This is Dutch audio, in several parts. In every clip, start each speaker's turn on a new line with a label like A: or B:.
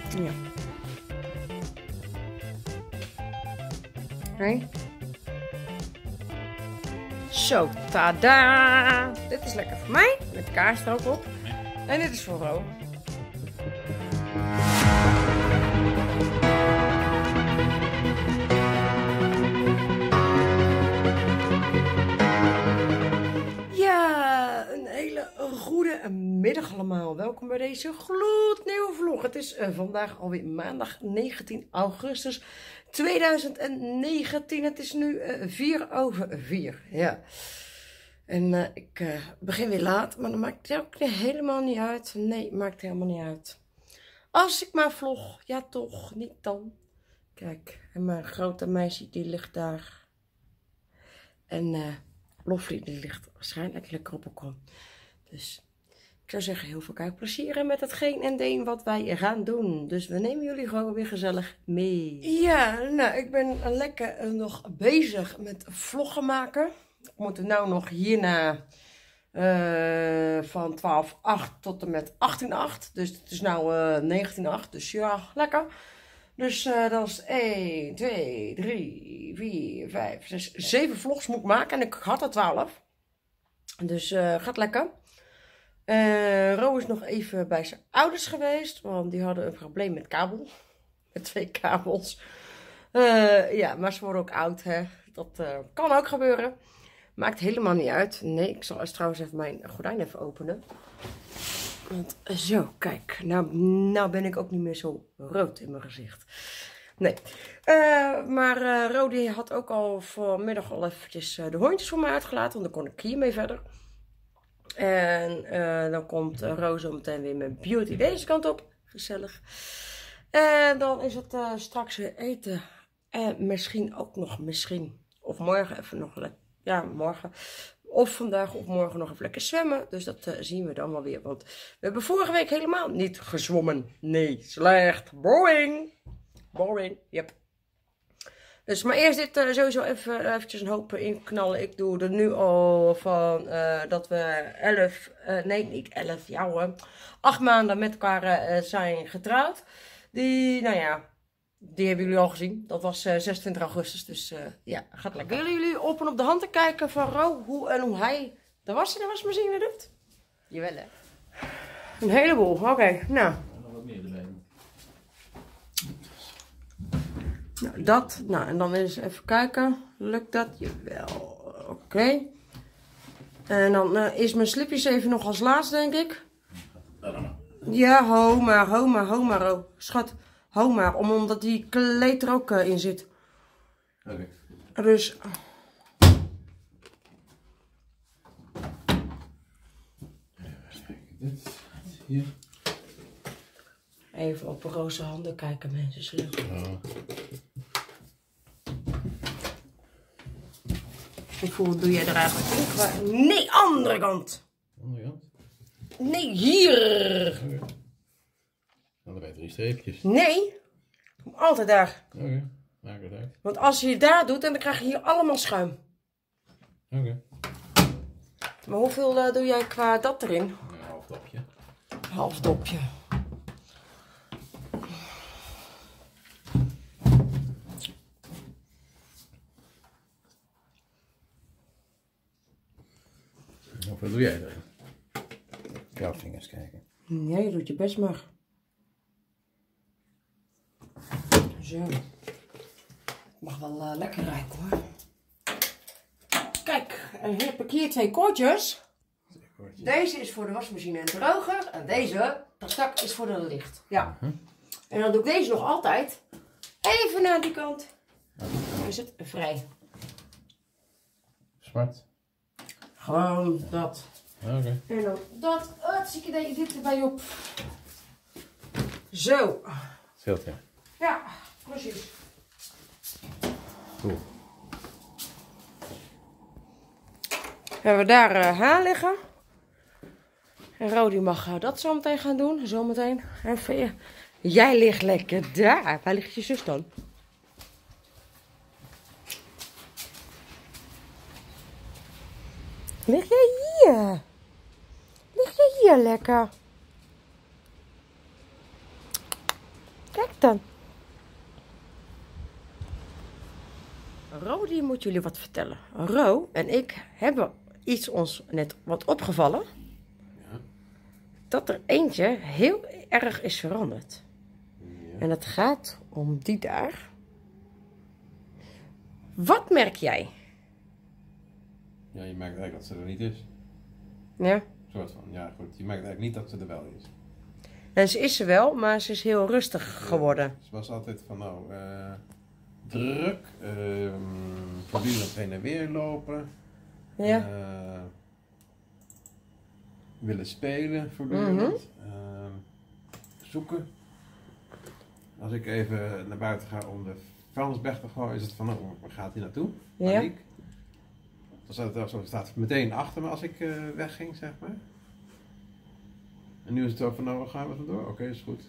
A: Ja. Oké. Zo, tada! Dit is lekker voor mij, met de kaars er ook op. En dit is voor Ro. Ja, een hele goede middag allemaal. Welkom bij deze gloednieuwe vlog. Het is vandaag alweer maandag 19 augustus 2019. Het is nu 4:04. Ja. En ik begin weer laat, maar dat maakt het ook helemaal niet uit. Nee, maakt helemaal niet uit. Als ik maar vlog, ja toch, niet dan. Kijk, en mijn grote meisje die ligt daar. En Loffie die ligt waarschijnlijk lekker op balkon. Dus ik zou zeggen, heel veel kijkplezier met hetgeen en deen wat wij gaan doen. Dus we nemen jullie gewoon weer gezellig mee. Ja, nou, ik ben lekker nog bezig met vloggen maken. Ik moet er nou nog hierna van 12:08 tot en met 18:08. Dus het is nou 19:08, dus ja, lekker. Dus dat is 1, 2, 3, 4, 5, 6, 7 vlogs moet ik maken. En ik had er 12. Dus gaat lekker. Ro is nog even bij zijn ouders geweest. Want die hadden een probleem met kabel. Met 2 kabels. Ja, maar ze worden ook oud, hè. Dat kan ook gebeuren. Maakt helemaal niet uit. Nee, ik zal eens trouwens even mijn gordijn even openen. Want zo, kijk. Nou ben ik ook niet meer zo rood in mijn gezicht. Nee. Maar Rodi had ook al vanmiddag al eventjes de hondjes voor me uitgelaten. Want dan kon ik hiermee verder. En dan komt Roos zo meteen weer met beauty deze kant op. Gezellig. En dan is het straks weer eten. En misschien ook nog, of morgen even nog lekker. Ja, morgen. Of vandaag of morgen nog even lekker zwemmen. Dus dat zien we dan wel weer. Want we hebben vorige week helemaal niet gezwommen. Nee, slecht. Boring. Boring, yep. Dus maar eerst dit sowieso eventjes een hoop inknallen. Ik doe er nu al van dat we 11, nee niet 11, ja hoor, 8 maanden met elkaar zijn getrouwd. Die, nou ja, die hebben jullie al gezien. Dat was 26 augustus, dus ja, gaat lekker. Willen jullie op en op de handen kijken van Ro, hoe hij de wasmachine doet? Jawel hè. Een heleboel, oké, nou.
B: Nog wat meer erbij.
A: Nou, dat. Nou, en dan eens even kijken. Lukt dat? Jawel. Oké. En dan is mijn slipjes even nog als laatst, denk ik. Ja, ho maar, Ro. Schat, ho maar. Omdat die kleed er ook in zit.
B: Oké.
A: Dus...
B: Dit. Hier.
A: Even op roze handen kijken, mensen. Zullen. Hoeveel doe jij er eigenlijk in? Nee, andere kant.
B: Andere kant?
A: Nee, hier.
B: Oké. Dan erbij 3 streepjes.
A: Nee, altijd daar.
B: Oké, maak het uit.
A: Want als je het daar doet, dan krijg je hier allemaal schuim.
B: Oké.
A: Maar hoeveel doe jij qua dat erin?
B: Een half topje.
A: Half dopje.
B: Hoeveel doe jij erin? Jouw vingers kijken.
A: Nee, je doet je best maar. Zo. Het mag wel lekker ruiken hoor. Kijk, en hier heb ik hier 2 koordjes. Deze is voor de wasmachine en droger. En deze, dat stak, is voor de licht. Ja. En dan doe ik deze nog altijd even naar die kant. Dan is het vrij.
B: Zwart.
A: Gewoon dat.
B: Oké.
A: En dan dat. Zie je dit erbij op. Zo.
B: Scheelt ja.
A: Ja, precies.
B: Cool.
A: Hebben we daar haar liggen. En Rodi mag dat zo meteen gaan doen. Zometeen. Even. Jij ligt lekker daar. Waar ligt je zus dan? Lig jij hier? Lig jij hier lekker? Kijk dan. Ro, die moet jullie wat vertellen. Ro en ik hebben iets ons net wat opgevallen.
B: Ja.
A: Dat er eentje heel erg is veranderd.
B: Ja.
A: En het gaat om die daar. Wat merk jij?
B: Ja, je merkt eigenlijk dat ze er niet is.
A: Ja.
B: Een soort van, ja goed. Je merkt eigenlijk niet dat ze er wel is.
A: En ze is er wel, maar ze is heel rustig geworden.
B: Ze was altijd van druk, voortdurend heen en weer lopen.
A: Ja.
B: Willen spelen voortdurend. Zoeken. Als ik even naar buiten ga om de vuilnisberg te gooien, is het van, waar gaat hij naartoe?
A: Ja.
B: Paniek. Zo staat meteen achter me als ik wegging, zeg maar. En nu is het ook van, waar gaan we vandoor? Oké, is goed.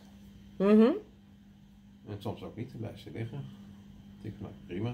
B: En soms ook niet, dan blijft ze liggen. Ik denk van, prima.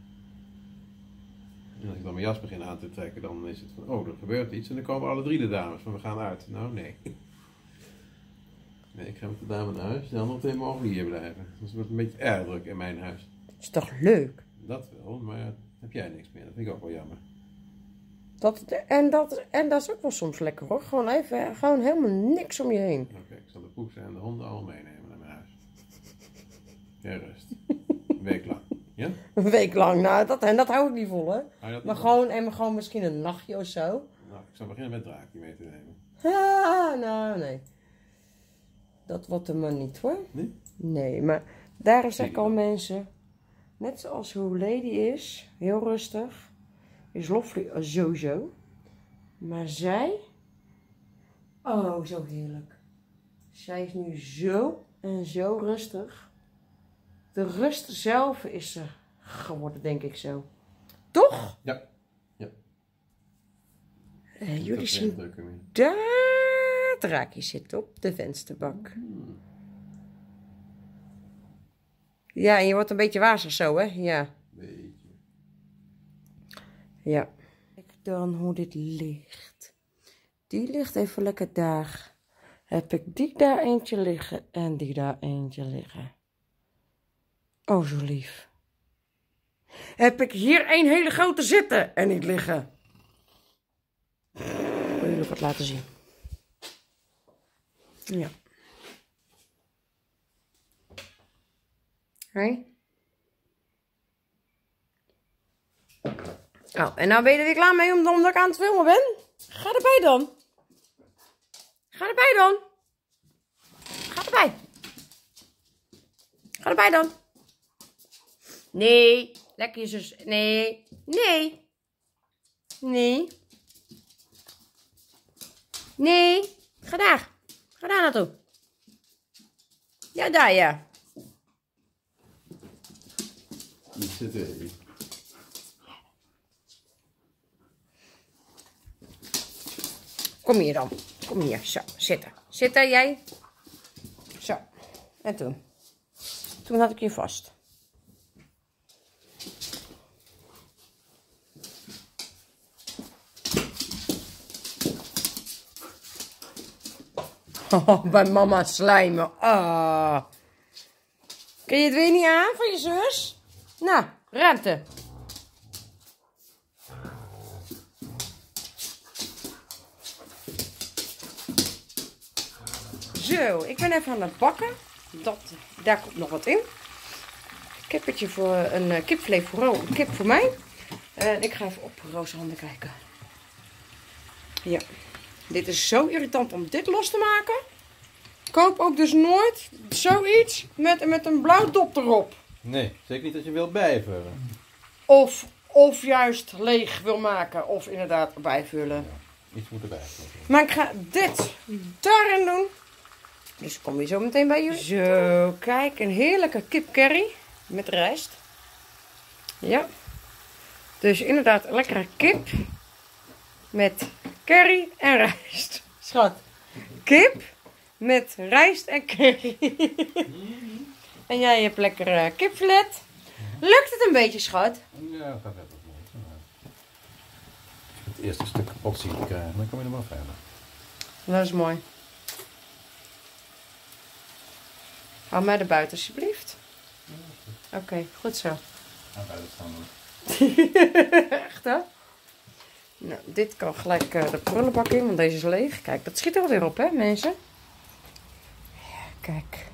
B: En als ik dan mijn jas begin aan te trekken, dan is het van, er gebeurt iets. En dan komen alle 3 de dames van, we gaan uit. Nou, nee. Nee, ik ga met de dame naar huis. De andere 2 mogen hier blijven. Dus het wordt een beetje erg druk in mijn huis.
A: Is toch leuk?
B: Dat wel, maar heb jij niks meer. Dat vind ik ook wel jammer.
A: En dat is ook wel soms lekker hoor. Gewoon even, gewoon helemaal niks om je heen.
B: Oké, ik zal de poesen en de honden allemaal meenemen naar mijn huis. Ja, rust. Een week lang. Ja?
A: Een week lang, nou, dat hou ik niet vol hè. Maar
B: Vol?
A: gewoon misschien een nachtje of zo.
B: Nou, ik zal beginnen met Draakje mee te nemen.
A: Ah, nou, nee. Dat wordt er maar niet hoor.
B: Nee?
A: Nee, maar daar zeg ik al mensen. Net zoals hoe Lady is. Heel rustig. Is Lovely sowieso. Maar zij. Oh, zo heerlijk. Zij is nu zo en zo rustig. De rust zelf is er geworden, denk ik zo. Toch?
B: Ja. Ja.
A: Jullie zien daar het raakje zit op de vensterbank. Ja, en je wordt een beetje wazig zo, hè? Ja.
B: Beetje.
A: Ja. Kijk dan hoe dit ligt. Die ligt even lekker daar. Heb ik die daar eentje liggen en die daar eentje liggen. Oh, zo lief. Heb ik hier een hele grote zitten en niet liggen. Ik wil jullie wat laten zien. Ja. Hoi. Oh, en nou ben je er weer klaar mee omdat ik aan het filmen ben? Ga erbij dan. Ga erbij dan. Ga erbij. Ga erbij dan. Nee. Lekker je zus. Nee. Nee. Nee. Nee. Ga daar. Ga daar naartoe. Ja, daar ja.
B: Die zit er.
A: Kom hier dan. Kom hier. Zo, zitten. Zitten jij. Zo. En toen. Toen had ik je vast. Oh, bij mama slijmen. Ah. Kun je het weer niet aan van je zus? Nou, ruimte. Zo, ik ben even aan het bakken. Daar komt nog wat in. Kippetje voor een kipfilet voor Ro, een kip voor mij. En ik ga even op Roos handen kijken. Ja, dit is zo irritant om dit los te maken. Ik koop ook dus nooit zoiets met een blauw dop erop.
B: Nee, zeker niet als je wilt bijvullen.
A: Of juist leeg wil maken. Of inderdaad bijvullen.
B: Iets moet erbij.
A: Maar ik ga dit daarin doen. Dus ik kom weer zo meteen bij jullie. Zo, kijk, een heerlijke kip curry met rijst. Ja. Dus inderdaad lekkere kip met curry en rijst. Schat. Kip met rijst en curry. En jij hebt lekker kipfilet. Lukt het een beetje, schat?
B: Ja, dat gaat net wat mooi. Het eerste stuk kapot zien te krijgen, dan kom je er wel verder.
A: Dat is mooi. Hou mij er buiten alsjeblieft. Oké, goed zo.
B: Aan buiten staan hoor.
A: Echt hè? Nou, dit kan gelijk de prullenbak in, want deze is leeg. Kijk, dat schiet er alweer op hè mensen. Ja, kijk.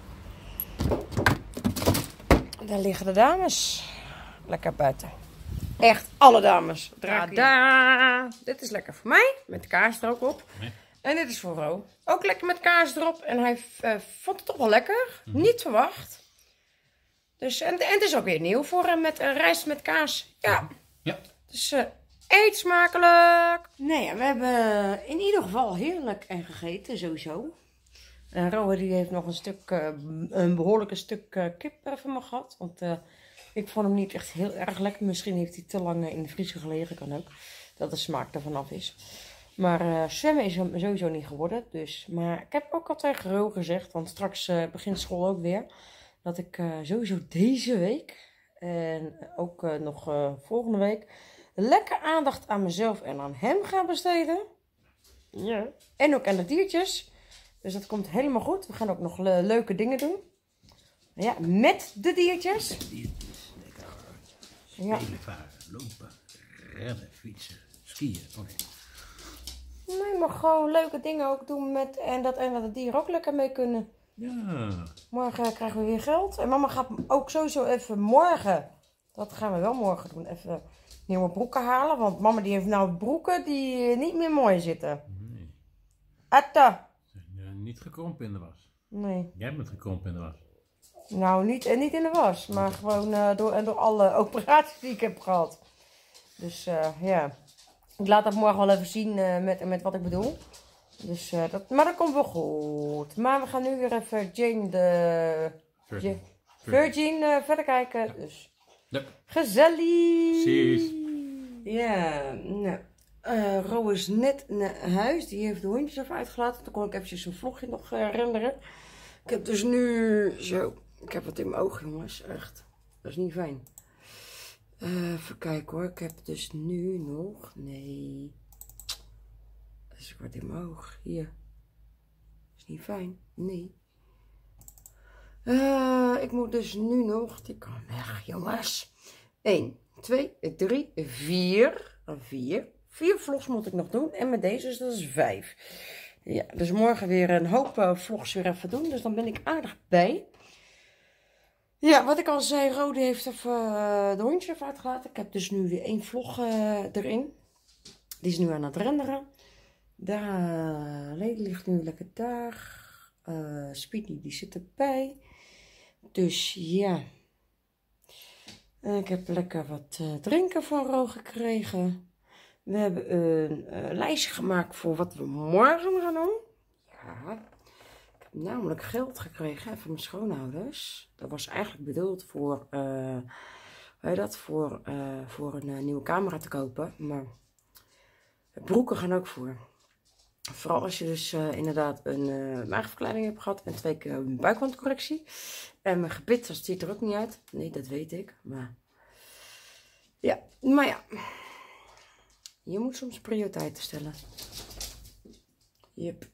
A: Daar liggen de dames. Lekker buiten. Echt alle dames. Tada! Dit is lekker voor mij, met de kaas er ook op.
B: Nee.
A: En dit is voor Ro. Ook lekker met kaas erop. En hij vond het toch wel lekker. Niet verwacht. Dus, en het is ook weer nieuw voor hem met rijst met kaas. Ja.
B: Ja.
A: Dus eet smakelijk. Nee, ja, we hebben in ieder geval heerlijk en gegeten, sowieso. Ro die heeft nog een behoorlijke stuk kip van me gehad. Want ik vond hem niet echt heel erg lekker. Misschien heeft hij te lang in de vriezer gelegen, kan ook. Dat de smaak er vanaf is. Maar zwemmen is hem sowieso niet geworden. Dus. Maar ik heb ook al tegen Ro gezegd, want straks begint school ook weer. Dat ik sowieso deze week en ook nog volgende week lekker aandacht aan mezelf en aan hem ga besteden. Ja. En ook aan de diertjes. Dus dat komt helemaal goed. We gaan ook nog leuke dingen doen. Ja, met de diertjes.
C: Lekker spelen, varen, lopen, rennen, fietsen, skiën. Oh nee.
A: Nee, maar gewoon leuke dingen ook doen met en dat de dieren ook lekker mee kunnen.
C: Ja.
A: Morgen krijgen we weer geld. En mama gaat ook sowieso even morgen, dat gaan we wel morgen doen, even nieuwe broeken halen. Want mama die heeft nou broeken die niet meer mooi zitten.
C: Nee.
A: Atta.
C: Niet gekrompen in de was.
A: Nee.
C: Jij bent gekrompen in de was.
A: Nou, niet in de was, maar gewoon door alle operaties die ik heb gehad. Dus ja, ik laat dat morgen wel even zien met wat ik bedoel. Dus, maar dat komt wel goed. Maar we gaan nu weer even Jane de Virgin verder kijken. Ja. Dus
C: Ja.
A: gezellig.
C: Precies.
A: Ja, nou. Ro is net naar huis. Die heeft de hondjes even uitgelaten. Toen kon ik eventjes een vlogje nog renderen. Ik heb dus nu... Zo, ik heb wat in mijn ogen, jongens. Echt. Dat is niet fijn. Even kijken hoor. Ik heb dus nu nog... Nee. Dat is wat in mijn oog. Hier. Is niet fijn. Nee. Ik moet dus nu nog... Die kan weg, jongens. 1, 2, 3, 4. 4 vlogs moet ik nog doen. En met deze, dus dat is 5. Ja, dus morgen weer een hoop vlogs weer even doen. Dus dan ben ik aardig bij. Ja, wat ik al zei, Rode heeft even de hondje even uitgelaten. Ik heb dus nu weer 1 vlog erin. Die is nu aan het renderen. Daar, Lady ligt nu lekker daar. Speedy die zit erbij. Dus ja. Ik heb lekker wat drinken van Ro gekregen. We hebben een lijstje gemaakt voor wat we morgen gaan doen. Ja. Ik heb namelijk geld gekregen van mijn schoonouders. Dat was eigenlijk bedoeld voor, voor een nieuwe camera te kopen. Maar broeken gaan ook voor. Vooral als je dus inderdaad een maagverkleining hebt gehad en 2 keer een buikwandcorrectie. En mijn gebit, dat ziet er ook niet uit. Nee, dat weet ik. Maar ja, je moet soms prioriteiten stellen. Yep.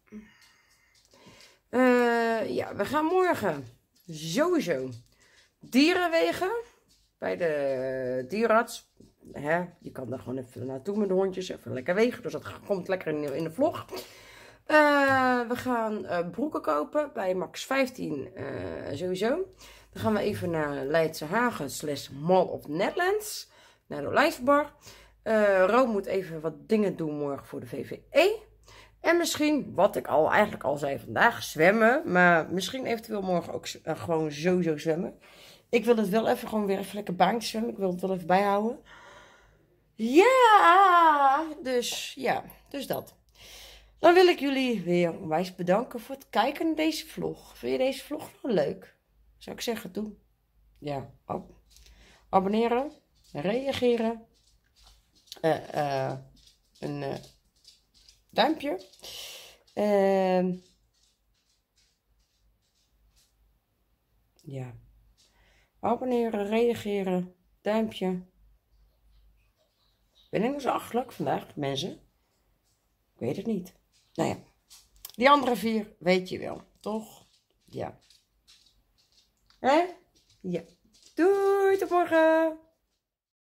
A: Ja, we gaan morgen sowieso dieren wegen. Bij de dierenarts. Je kan daar gewoon even naartoe met de hondjes. Even lekker wegen. Dus dat komt lekker in de vlog. We gaan broeken kopen bij Max 15 sowieso. Dan gaan we even naar Leidse Hagen / Mall of Netherlands. Naar de Olijfbar. Ro moet even wat dingen doen morgen voor de VVE. En misschien, wat ik eigenlijk al zei vandaag, zwemmen. Maar misschien eventueel morgen ook gewoon sowieso zwemmen. Ik wil het wel even gewoon weer even lekker baantje zwemmen. Ik wil het wel even bijhouden. Ja, dus dat. Dan wil ik jullie weer onwijs bedanken voor het kijken naar deze vlog. Vind je deze vlog nog leuk? Zou ik zeggen, doe. Ja, abonneren, reageren, een duimpje. Ja, abonneren, reageren, duimpje. Ben ik nog zo achterlijk vandaag, mensen? Ik weet het niet. Nou ja, die andere 4 weet je wel, toch? Ja. Hè? Ja. Doei, tot morgen.